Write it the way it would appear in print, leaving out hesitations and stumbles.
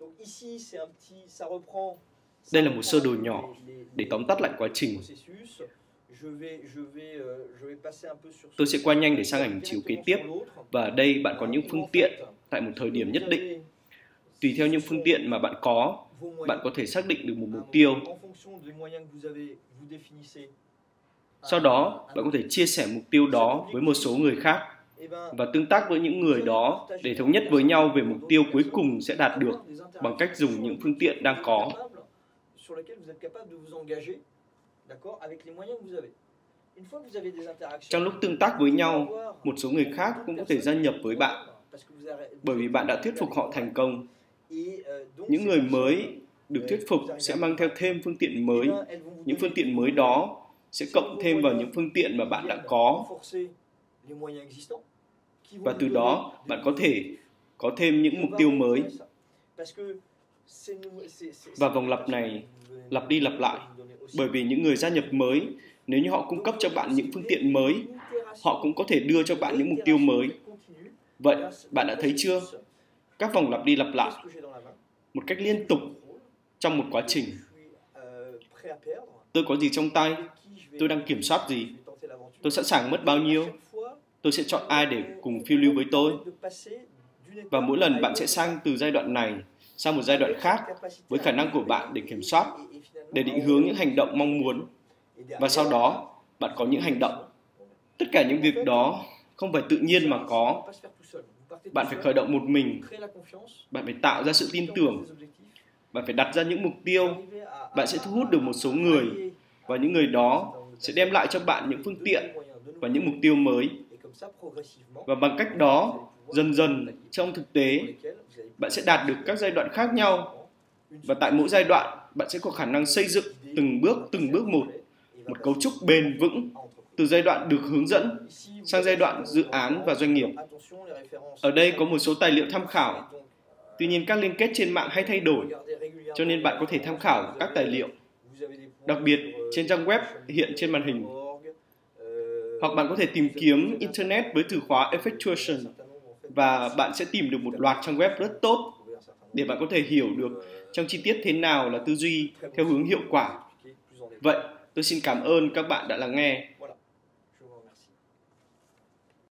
Đây là một sơ đồ nhỏ để tóm tắt lại quá trình. Tôi sẽ qua nhanh để sang ảnh chiếu kế tiếp. Và ở đây bạn có những phương tiện tại một thời điểm nhất định. Tùy theo những phương tiện mà bạn có thể xác định được một mục tiêu. Sau đó, bạn có thể chia sẻ mục tiêu đó với một số người khác và tương tác với những người đó để thống nhất với nhau về mục tiêu cuối cùng sẽ đạt được bằng cách dùng những phương tiện đang có. Trong lúc tương tác với nhau, một số người khác cũng có thể gia nhập với bạn, bởi vì bạn đã thuyết phục họ thành công. Những người mới được thuyết phục sẽ mang theo thêm phương tiện mới. Những phương tiện mới đó sẽ cộng thêm vào những phương tiện mà bạn đã có. Và từ đó, bạn có thể có thêm những mục tiêu mới. Và vòng lặp này lặp đi lặp lại, bởi vì những người gia nhập mới, nếu như họ cung cấp cho bạn những phương tiện mới, họ cũng có thể đưa cho bạn những mục tiêu mới. Vậy, bạn đã thấy chưa? Các vòng lặp đi lặp lại, một cách liên tục trong một quá trình. Tôi có gì trong tay? Tôi đang kiểm soát gì? Tôi sẵn sàng mất bao nhiêu? Tôi sẽ chọn ai để cùng phiêu lưu với tôi? Và mỗi lần bạn sẽ sang từ giai đoạn này sang một giai đoạn khác với khả năng của bạn để kiểm soát, để định hướng những hành động mong muốn. Và sau đó, bạn có những hành động. Tất cả những việc đó không phải tự nhiên mà có. Bạn phải khởi động một mình. Bạn phải tạo ra sự tin tưởng. Bạn phải đặt ra những mục tiêu. Bạn sẽ thu hút được một số người. Và những người đó sẽ đem lại cho bạn những phương tiện và những mục tiêu mới. Và bằng cách đó, dần dần trong thực tế, bạn sẽ đạt được các giai đoạn khác nhau. Và tại mỗi giai đoạn, bạn sẽ có khả năng xây dựng từng bước một cấu trúc bền vững từ giai đoạn được hướng dẫn sang giai đoạn dự án và doanh nghiệp. Ở đây có một số tài liệu tham khảo. Tuy nhiên các liên kết trên mạng hay thay đổi, cho nên bạn có thể tham khảo các tài liệu, đặc biệt trên trang web hiện trên màn hình. Hoặc bạn có thể tìm kiếm Internet với từ khóa Effectuation và bạn sẽ tìm được một loạt trang web rất tốt để bạn có thể hiểu được trong chi tiết thế nào là tư duy theo hướng hiệu quả. Vậy, tôi xin cảm ơn các bạn đã lắng nghe.